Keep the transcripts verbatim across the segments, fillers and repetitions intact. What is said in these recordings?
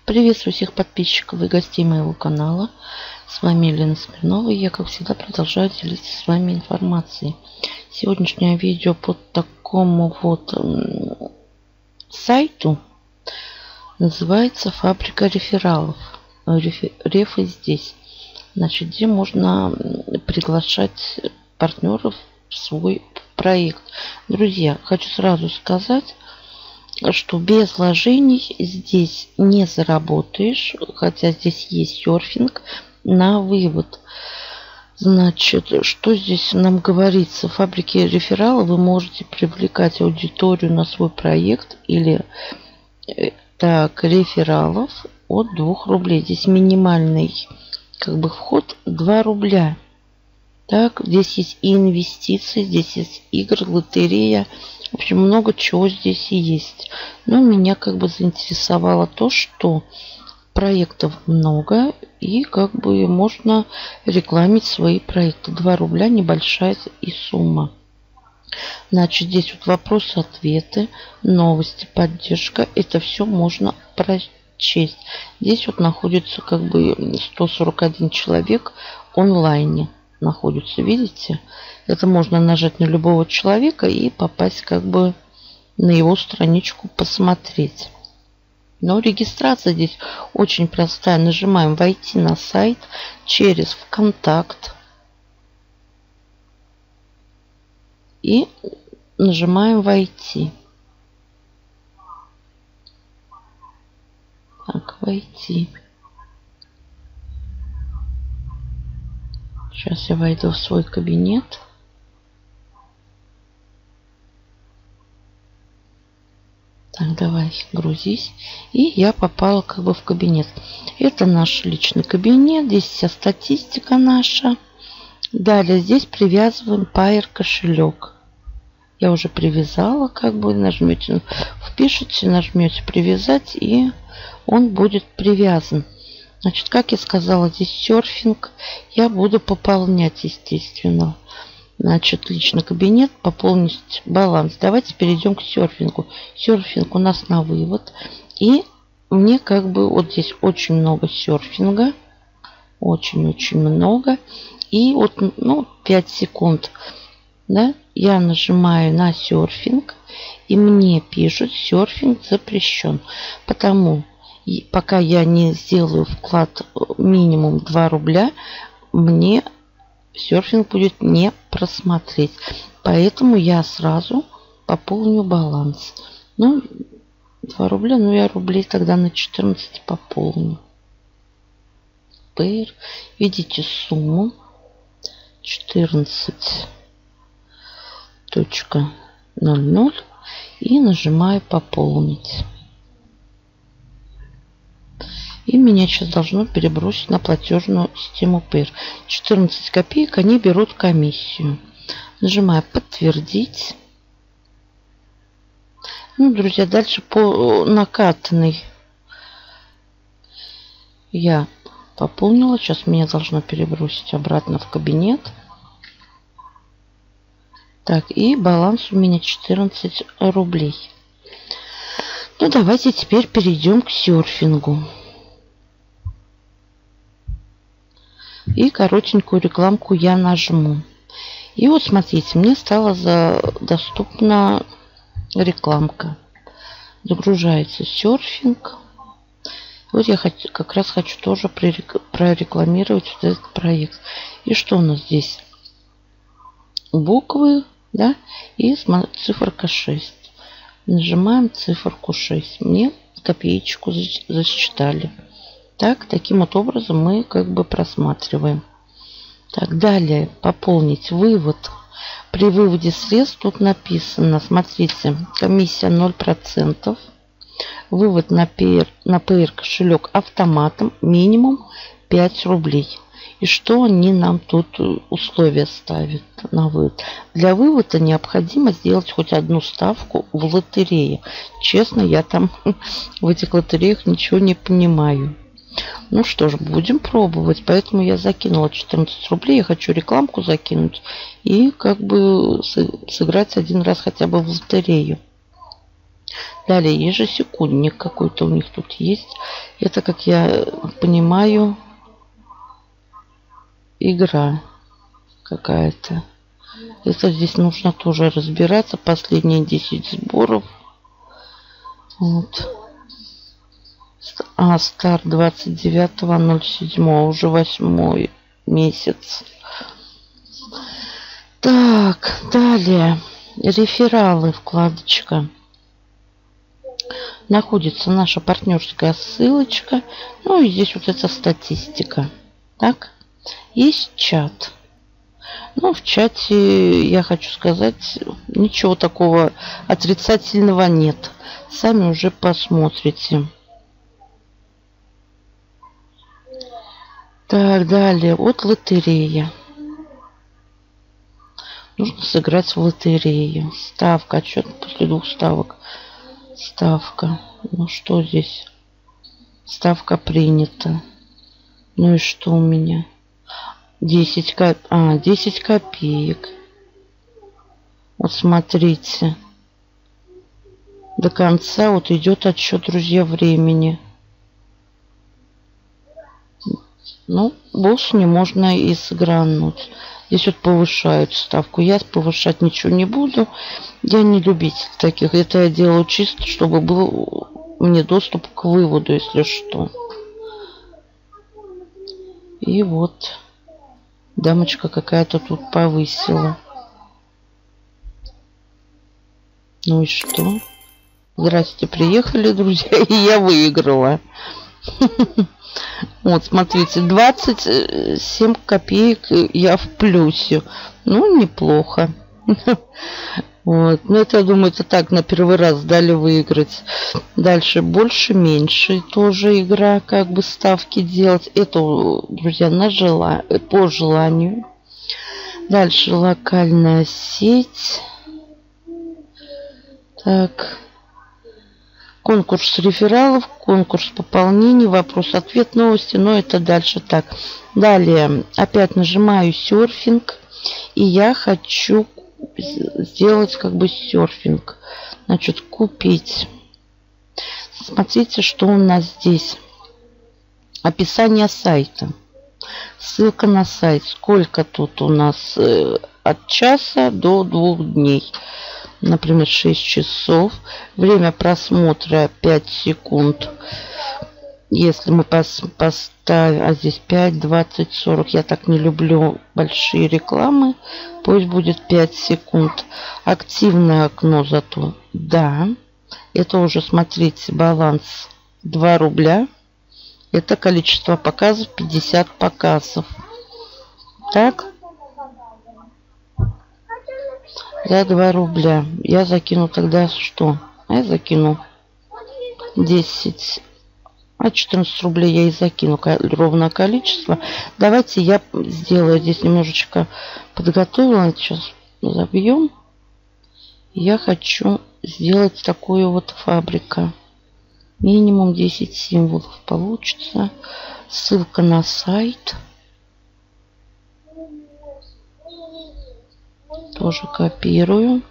Приветствую всех подписчиков и гостей моего канала. С вами Елена Смирнова, и я, как всегда, продолжаю делиться с вами информацией. Сегодняшнее видео по такому вот сайту называется «Фабрика рефералов». Рефы здесь. Значит, где можно приглашать партнеров в свой проект. Друзья, хочу сразу сказать, что без вложений здесь не заработаешь, хотя здесь есть серфинг на вывод. Значит, что здесь нам говорится? В фабрике реферала вы можете привлекать аудиторию на свой проект или так, рефералов от двух рублей. Здесь минимальный как бы вход два рубля. Так, здесь есть и инвестиции, здесь есть игры, лотерея. В общем, много чего здесь и есть. Но меня как бы заинтересовало то, что проектов много. И как бы можно рекламить свои проекты. два рубля небольшая и сумма. Значит, здесь вот вопросы-ответы, новости, поддержка. Это все можно прочесть. Здесь вот находится как бы сто сорок один человек онлайне. Находится, видите? Это можно нажать на любого человека и попасть как бы на его страничку посмотреть. Но регистрация здесь очень простая. Нажимаем «Войти на сайт» через ВКонтакт. И нажимаем «Войти». Так, «Войти». Сейчас я войду в свой кабинет. Так, давай, грузись. И я попала как бы в кабинет. Это наш личный кабинет. Здесь вся статистика наша. Далее здесь привязываем Payeer кошелек. Я уже привязала, как бы нажмете, впишите, нажмете привязать, и он будет привязан. Значит, как я сказала, здесь серфинг. Я буду пополнять, естественно. Значит, личный кабинет, пополнить баланс. Давайте перейдем к серфингу. Серфинг у нас на вывод. И мне как бы вот здесь очень много серфинга. Очень-очень много. И вот, ну, пять секунд. Да, я нажимаю на серфинг. И мне пишут, серфинг запрещен. Потому и пока я не сделаю вклад минимум два рубля, мне серфинг будет не просмотреть. Поэтому я сразу пополню баланс. Ну, два рубля, ну я рублей тогда на четырнадцать пополню. Payeer. Видите сумму четырнадцать ноль ноль и нажимаю «Пополнить». И меня сейчас должно перебросить на платежную систему Payeer. четырнадцать копеек они берут комиссию. Нажимаю «Подтвердить». Ну, друзья, дальше по накатанной я пополнила. Сейчас меня должно перебросить обратно в кабинет. Так, и баланс у меня четырнадцать рублей. Ну, давайте теперь перейдем к серфингу. И коротенькую рекламку я нажму. И вот смотрите, мне стала за... доступна рекламка. Загружается серфинг. Вот я хочу, как раз хочу тоже прорекламировать вот этот проект. И что у нас здесь? Буквы, да, и циферка шесть. Нажимаем циферку шесть. Мне копеечку засчитали. Так, таким вот образом мы как бы просматриваем. Так, далее пополнить вывод. При выводе средств тут написано, смотрите, комиссия ноль процентов. Вывод на Payeer, на Payeer кошелек автоматом минимум пять рублей. И что они нам тут условия ставят на вывод? Для вывода необходимо сделать хоть одну ставку в лотерее. Честно, я там в этих лотереях ничего не понимаю. Ну что ж, будем пробовать. Поэтому я закинула четырнадцать рублей. Я хочу рекламку закинуть и как бы сыграть один раз хотя бы в лотерею. Далее ежесекундник какой-то у них тут есть. Это, как я понимаю, игра какая-то. Это здесь нужно тоже разбираться. Последние десять сборов. Вот. А, старт двадцать девятого ноль седьмого. Уже восьмой месяц. Так, далее. Рефералы, вкладочка. Находится наша партнерская ссылочка. Ну и здесь вот эта статистика. Так. Есть чат. Ну, в чате, я хочу сказать, ничего такого отрицательного нет. Сами уже посмотрите. Так, далее. Вот лотерея. Нужно сыграть в лотерею. Ставка. Отчет после двух ставок. Ставка. Ну, что здесь? Ставка принята. Ну и что у меня? десять, коп... а, десять копеек. Вот смотрите. До конца вот идет отсчет, друзья, времени. Ну, больше не можно и сыгрануть. Здесь вот повышают ставку. Я повышать ничего не буду. Я не любитель таких. Это я делаю чисто, чтобы был мне доступ к выводу, если что. И вот дамочка какая-то тут повысила. Ну и что? Здрасте, приехали, друзья, и я выиграла. Вот, смотрите, двадцать семь копеек я в плюсе. Ну, неплохо. Вот. Ну, это, я думаю, это так, на первый раз дали выиграть. Дальше больше, меньше. Тоже игра, как бы ставки делать. Это, друзья, на жела... по желанию. Дальше локальная сеть. Так. Конкурс рефералов, конкурс пополнений, вопрос-ответ, новости. Но это дальше так. Далее опять нажимаю серфинг. И я хочу сделать как бы серфинг. Значит, купить. Смотрите, что у нас здесь. Описание сайта. Ссылка на сайт. Сколько тут у нас э, от часа до двух дней. Например, шесть часов. Время просмотра пять секунд. Если мы пос поставим, а здесь пять, двадцать, сорок. Я так не люблю большие рекламы. Пусть будет пять секунд. Активное окно зато. Да. Это уже, смотрите, баланс два рубля. Это количество показов пятьдесят показов. Так. За два рубля. Я закину тогда что? Я закину десять. А четырнадцать рублей я и закину ровно количество. Давайте я сделаю здесь немножечко подготовила. Сейчас забьем. Я хочу сделать такую вот фабрика. Минимум десять символов получится. Ссылка на сайт. Тоже копирую.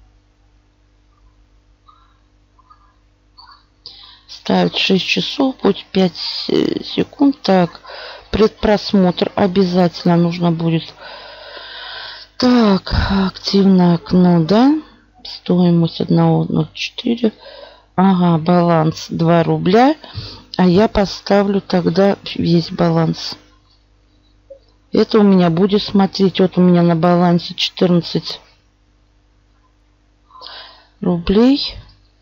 Ставить шесть часов, будет пять секунд. Так, предпросмотр обязательно нужно будет. Так, активное окно, да? Стоимость одна ноль четыре. Ага, баланс два рубля. А я поставлю тогда весь баланс. Это у меня будет, смотреть, вот у меня на балансе четырнадцать рублей.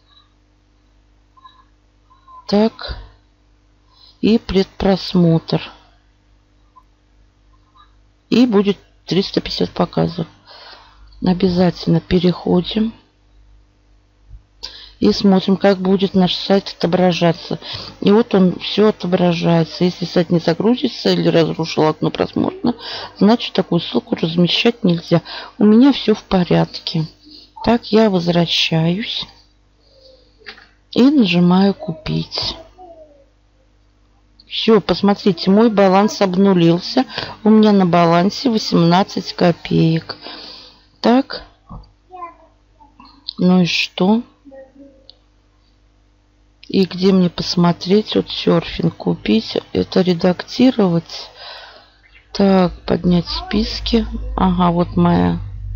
Так. И предпросмотр. И будет триста пятьдесят показов. Обязательно переходим. И смотрим, как будет наш сайт отображаться. И вот он все отображается. Если сайт не загрузится или разрушил окно просмотра, значит такую ссылку размещать нельзя. У меня все в порядке. Так, я возвращаюсь. И нажимаю купить. Все, посмотрите, мой баланс обнулился. У меня на балансе восемнадцать копеек. Так. Ну и что? И где мне посмотреть? Вот серфинг купить. Это редактировать. Так, поднять списки. Ага, вот моя.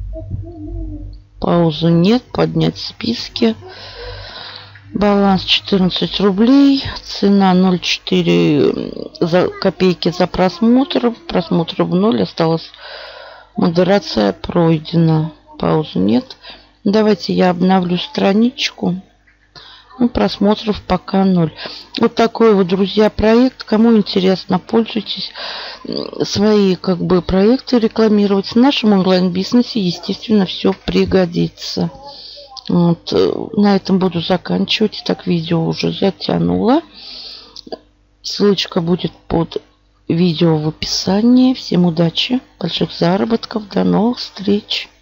Паузу нет. Поднять списки. Баланс четырнадцать рублей. Цена ноль целых четыре за копейки за просмотр. Просмотров ноль. Осталось. Модерация пройдена. Паузы нет. Давайте я обновлю страничку. Ну, просмотров пока ноль. Вот такой вот, друзья, проект. Кому интересно, пользуйтесь. Свои как бы проекты рекламировать. В нашем онлайн-бизнесе, естественно, все пригодится. Вот. На этом буду заканчивать. Так, видео уже затянула. Ссылочка будет под видео в описании. Всем удачи, больших заработков. До новых встреч.